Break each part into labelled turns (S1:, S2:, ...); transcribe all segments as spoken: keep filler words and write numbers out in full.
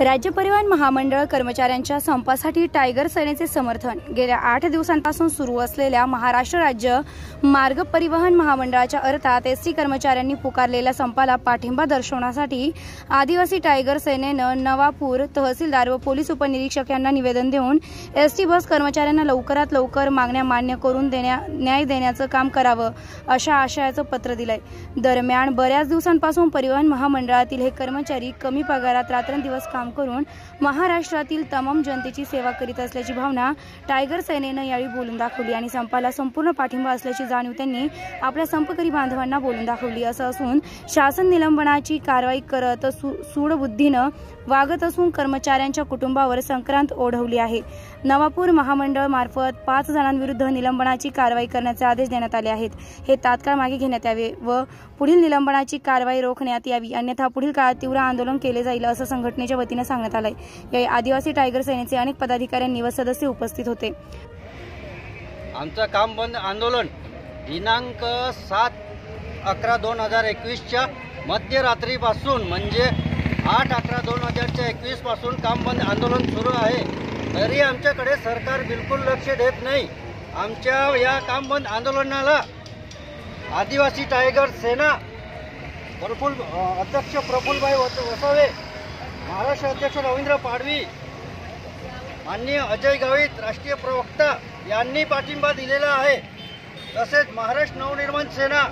S1: राज्य परिवहन महामंडळ कर्मचाऱ्यांच्या संपासाठी टायगर सेनेचे समर्थन। गेल्या आठ दिवसांपासून सुरू असलेल्या महाराष्ट्र राज्य मार्ग परिवहन महामंडळाच्या अर्थात एसटी कर्मचाऱ्यांनी पुकारलेल्या संपाला पाठिंबा दर्शवण्यासाठी आदिवासी टायगर सेनेनं नवापूर तहसीलदार व पोलीस उपनिरीक्षक यांना निवेदन देऊन एसटी बस कर्मचाऱ्यांना लवकरात लवकर मागण्या मान्य करून देण्या न्याय देण्याचं काम करावं अशा आशयाचं पत्र दिलंय। दरम्यान बऱ्याच दिवसांपासून परिवहन महामंडळातील हे कर्मचारी कमी पगारात रात्रंदिवस काम करून महाराष्ट्रातील तमाम जनतेची सेवा करीत असल्याची भावना टायगर सेनेनं यावेळी बोलून दाखवली आणि संपाला संपूर्ण पाठिंबा असल्याची जाणीव त्यांनी आपल्या संपकरी बांधवांना बोलून दाखवली। असं असून शासन निलंबनाची कारवाई करत सूडबुद्धीनं वागत असून कर्मचाऱ्यांच्या कुटुंबावर संक्रांत ओढवली आहे। नवापूर महामंडळ मार्फत पाच जणांविरुद्ध निलंबनाची कारवाई करण्याचे आदेश देण्यात आले आहेत। हे तात्काळ मागे घेण्यात यावे व पुढील निलंबनाची कारवाई रोखण्यात यावी, अन्यथा पुढील काळात तीव्र आंदोलन केले जाईल असं संघटनेच्या वतीने सांगण्यात आलंय। यावेळी आदिवासी टायगर सेनेचे अनेक पदाधिकाऱ्यांनी व सदस्य उपस्थित होते।
S2: आमचं काम बंद आंदोलन दिनांक सात अकरा दोन हजार एकवीसच्या मध्यरात्रीपासून म्हणजे आठ अकरा दोन हजारच्या एकवीस पासून काम बंद आंदोलन सुरू आहे, तरी आमच्याकडे सरकार बिलकुल लक्ष देत नाही। आमच्या या काम बंद आंदोलनाला आदिवासी टायगर सेना प्रफुल्ल अध्यक्ष प्रफुल्लभाई वसावे, महाराष्ट्र अध्यक्ष रवींद्र पाडवी, माननीय अजय गावित राष्ट्रीय प्रवक्ता यांनी पाठिंबा दिलेला आहे। तसेच महाराष्ट्र नवनिर्माण सेना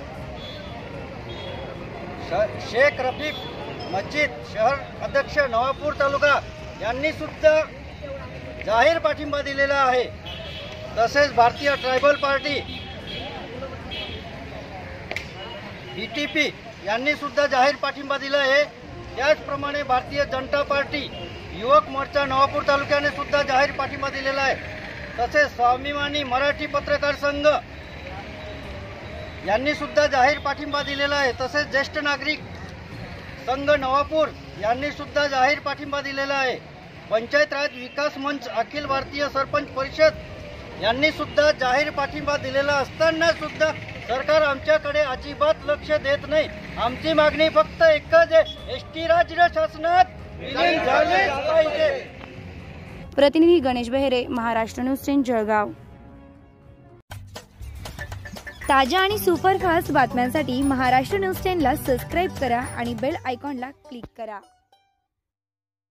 S2: शेख रफीक मस्जिद शहर अध्यक्ष नवापूर तालुका यांनी सुद्धा जाहीर पाठिंबा दिलेला आहे। तसेच भारतीय ट्रायबल पार्टी बीटीपी यांनी सुद्धा जाहीर पाठिंबा दिला आहे। त्याचप्रमाणे भारतीय जनता पार्टी युवक मोर्चा नवापूर तालुक्याने सुद्धा जाहीर पाठिंबा दिलेला आहे। तसेच स्वाभिमानी मराठी पत्रकार संघ यांनी सुद्धा जाहीर पाठिंबा दिलेला आहे। तसेच ज्येष्ठ नागरिक संघ नवापूर यांनी सुद्धा जाहीर पाठिंबा दिलेला आहे। पंचायत राज विकास मंच अखिल भारतीय सरपंच परिषद यांनी सुद्धा जाहीर पाठिंबा दिलेला असताना सुद्धा सरकार आमच्याकडे अजिबात लक्ष देत नाही। आमची मागणी फक्त एकच आहे, एसटी राज्य शासनात विलीन झाले पाहिजे।
S1: प्रतिनिधी गणेश बेहरे, महाराष्ट्र न्यूज टेन, जळगाव। ताज्या आणि सुपरफास्ट बातम्यांसाठी महाराष्ट्र न्यूज टेनला सबस्क्राईब करा आणि बेल आयकॉनला क्लिक करा।